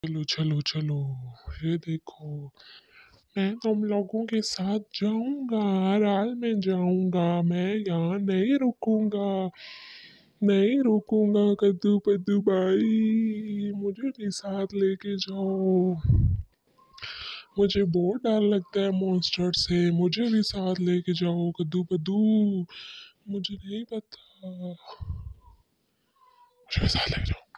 चलो चलो चलो, ये देखो, मैं तुम लोगों के साथ जाऊंगा, राल में जाऊंगा, मैं यहाँ नहीं रुकूंगा, नहीं रुकूंगा। कद्दू पद्दू भाई, मुझे भी साथ लेके जाओ, मुझे बहुत डर लगता है मॉन्स्टर से, मुझे भी साथ लेके जाओ कद्दू पद्दू, मुझे नहीं पता, मुझे भी साथ लेके जाओ।